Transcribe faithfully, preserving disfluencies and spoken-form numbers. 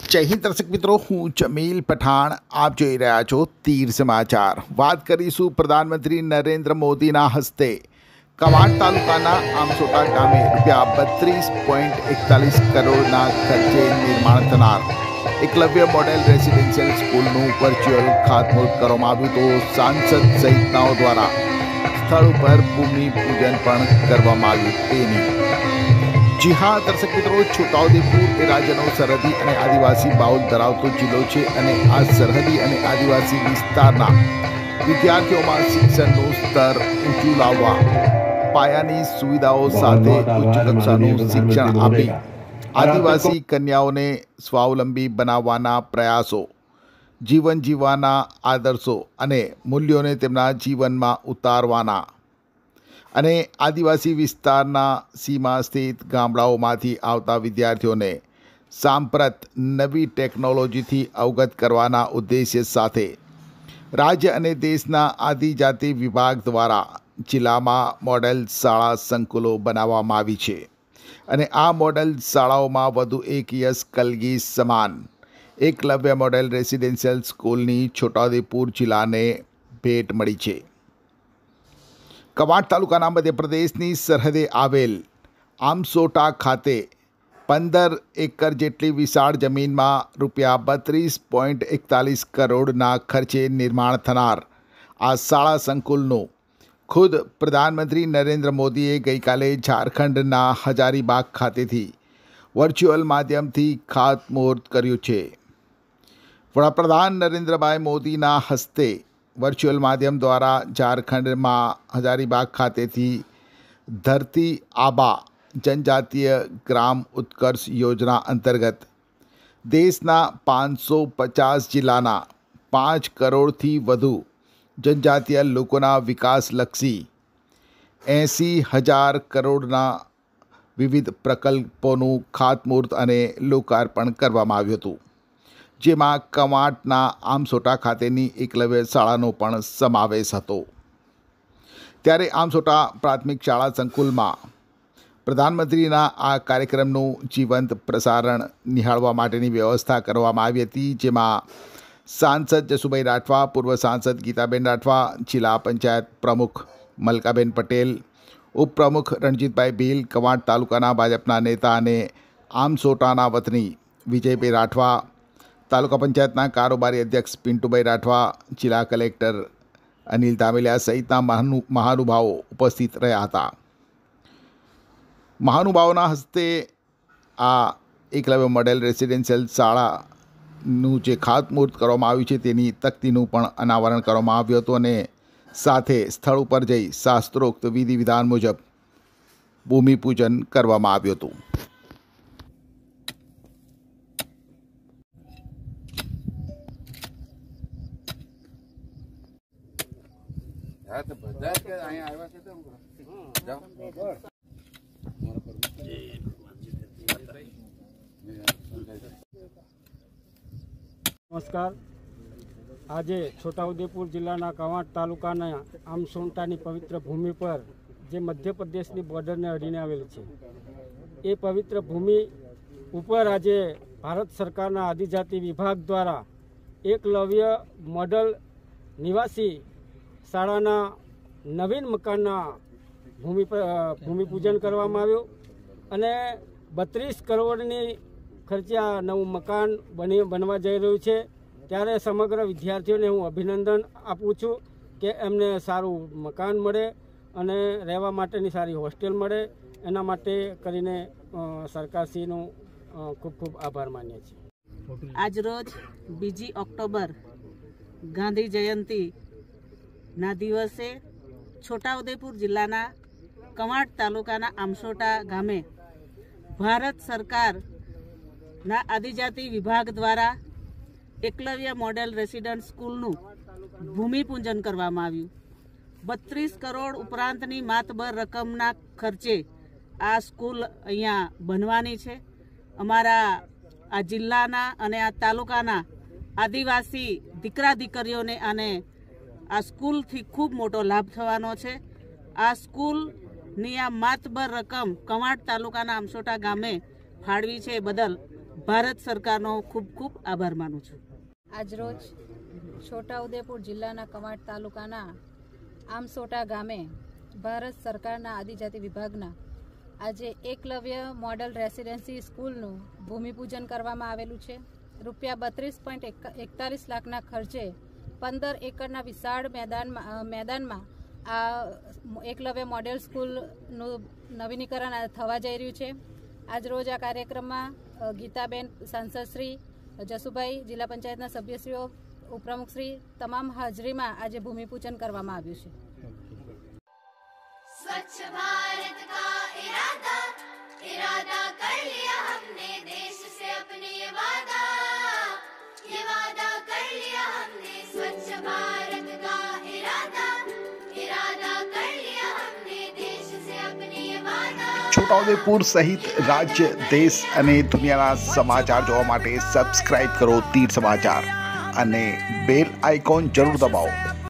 जय हिंद दर्शक मित्रों, हूँ जमील पठाण। आप જોઈ રહ્યા છો तीर समाचार। વાત કરીશું પ્રધાનમંત્રી નરેન્દ્ર મોદીના હસ્તે કવાંટ તાલુકાના આમસોટા ગામે રૂપિયા બત્રીસ પોઈન્ટ એકતાલીસ કરોડના ખર્ચે નિર્માણ થનાર એકલવ્ય મોડેલ રેસિડેન્શિયલ સ્કૂલનું વર્ચ્યુઅલ ખાતમુહૂર્ત કરવામાં આવ્યું તો સાંસદ સહિતનાઓ દ્વારા સ્થળ ઉપર ભૂમિ પૂજન પણ કરવામાં આવ્યું તેની जी हाँ दर्शक मित्रों, छोटाउदेपुर ए राज्यनो सरहदी अने आदिवासी बाहुल धरावतो जिल्लो छे अने आ सरहदी अने आदिवासी विस्तारना विद्यार्थीओमां शिक्षणनुं स्तर ऊंचुं लाववा पायानी सुविधाओं साथे उच्च कक्षानुं शिक्षण आपी आदिवासी कन्याओने स्वावलंबी बनाववाना प्रयासों, जीवन जीववाना आदर्शो अने मूल्योने तेमना जीवनमां उतारवाना અને આદિવાસી વિસ્તારના સીમા સ્થિત ગામડાઓમાંથી આવતા વિદ્યાર્થીઓને સાંપ્રત નવી ટેકનોલોજીથી અવગત કરવાના ઉદ્દેશ્ય સાથે રાજ્ય અને દેશના આદિજાતિ વિભાગ દ્વારા જિલ્લામાં મોડેલ શાળા સંકુલો બનાવવામાં આવી છે અને આ મોડેલ શાળાઓમાં વધુ એક યશ કલગી સમાન એકલવ્ય મોડેલ રેસિડેન્શિયલ સ્કૂલની છોટાઉદેપુર જિલ્લાને ભેટ મળી છે। કવાંટ તાલુકાના મધ્યપ્રદેશની સરહદે આવેલ આમસોટા ખાતે પંદર એકર જેટલી વિશાળ જમીનમાં રૂપિયા બત્રીસ પોઈન્ટ એકતાલીસ કરોડના ખર્ચે નિર્માણ થનાર આ શાળા સંકુલનું ખુદ પ્રધાનમંત્રી નરેન્દ્ર મોદીએ ગઈકાલે ઝારખંડના હજારીબાગ ખાતેથી વર્ચ્યુઅલ માધ્યમથી ખાતમુહૂર્ત કર્યું છે। વડાપ્રધાન નરેન્દ્રભાઈ મોદીના હસ્તે वर्चुअल माध्यम द्वारा झारखंड में हजारीबाग खाते थी धरती आबा जनजातीय ग्राम उत्कर्ष योजना अंतर्गत देशना पांच सौ पचास जिल्लाना पांच करोड़ थी वधु जनजातीय लोकोना विकासलक्षी एसी हजार करोड़ना विविध प्रकल्पों खातमुहूर्त अने लोकार्पण करवामां आव्युं हतुं, जेमां कवांटना आमसोटा खातेनी एकलव्य शाळानो पण समावेश हतो। त्यारे आमसोटा प्राथमिक शाळा संकुलमां प्रधानमंत्रीना आ कार्यक्रमनुं जीवंत प्रसारण निहाळवा माटेनी व्यवस्था करवामां आवी हती, जेमां सांसद जसुभाई राठवा, पूर्व सांसद गीताबेन राठवा, जिला पंचायत प्रमुख मलकाबेन पटेल, उपप्रमुख रणजीतभाई भील, कवांट तालुकाना भाजपना नेता अने आमसोटाना वतनी विजयभाई राठवा, तालुका पंचायतना कारोबारी अध्यक्ष पिंटूभाई राठवा, जिला कलेक्टर अनिल धामेलिया सहितना महानु महानुभावों उपस्थित रह्या हता। महानुभावोना हस्ते आ एकलव्य मॉडेल रेसिडेन्शियल शाळानुं जे खातमुहूर्त करवामां आव्युं छे तेनी तकतीनुं पण अनावरण करवामां आव्युं हतुं अने साथे स्थळ उपर जई शास्त्रोक्त विधि विधान मुजब भूमिपूजन करवामां आव्युं हतुं। तो બધા કે અહીંયા આવ્યા છે તો જાઓ नमस्कार। आज छोटाउदेपुर जिल्लाना कवांट तालुकाना आमसोटानी पवित्र भूमि पर जे मध्य प्रदेशनी बॉर्डरने अडीने आवेली छे ए पवित्र भूमि उपर आज भारत सरकारना आदिजाति विभाग द्वारा एकलव्य मॉडल निवासी शाळाना नवीन मकानना भूमि भूमिपूजन करवामां आव्युं अने बत्रीस करोड़नी खर्चे आ नवुं मकान बनी बनवा जई रह्युं छे। त्यारे समग्र विद्यार्थीओने हूँ अभिनंदन आपूँ छूं के एमने सारूं मकान मळे अने रहेवा माटेनी सारी होस्टेल मळे, एना माटे करीने सरकारश्रीनो खूब खूब आभार मानीए छीए। आज रोज बीजी ऑक्टोबर गांधी जयंती ना दिवसे छोटाउदेपुर जिल्लाना कवांट तालुकाना आमसोटा गामे भारत सरकार ना आदिजाति विभाग द्वारा एकलव्य मॉडल रेसिडेंट स्कूलनु भूमिपूजन करवामां आव्युं। बत्रीस करोड़ उपरांतनी मातबर रकमना खर्चे आ स्कूल अहींया बनवानी छे। अमारा आ जिल्लाना अने आ तालुकाना आदिवासी दीकरा दीकरीओने आने आ स्कूल थी खूब मोटो लाभ थवानो छे। आ स्कूल नी आ मातबर रकम कवांट तालुकाना आमसोटा गामे फाळवी छे बदल ભારત સરકારનો ખૂબ ખૂબ આભાર માનું છું. આજરોજ છોટાઉદેપુર જિલ્લાના કવાંટ તાલુકાના આમસોટા ગામે ભારત સરકારના આદિજાતિ વિભાગના આજે એકલવ્ય મોડલ રેસિડેન્સી સ્કૂલનું ભૂમિપૂજન કરવામાં આવેલું છે. રૂપિયા બત્રીસ પોઈન્ટ એકતાલીસ લાખના ખર્ચે પંદર એકરના વિશાળ મેદાનમાં મેદાનમાં આ એકલવ્ય મોડેલ સ્કૂલનું નવીનીકરણ થવા જઈ રહ્યું છે. આજરોજ આ કાર્યક્રમમાં ગીતાબેન સાંસદશ્રી, જસુભાઈ, જિલ્લા પંચાયતના સભ્યશ્રીઓ, ઉપપ્રમુખશ્રી તમામ હાજરીમાં આજે ભૂમિપૂજન કરવામાં આવ્યું છે. स्वच्छ भारत का इरादा इरादा कर लिया हमने देश से अपने ये वादा ये वादा कर लिया हमने स्वच्छ भारत का इरादा इरादा कर लिया हमने देश से अपने ये वादा. છોટાઉદેપુર સહિત રાજ્ય, દેશ અને દુનિયાના સમાચાર જોવા માટે સબસ્ક્રાઇબ કરો તીર સમાચાર અને બેલ આઇકોન જરૂર દબાવો.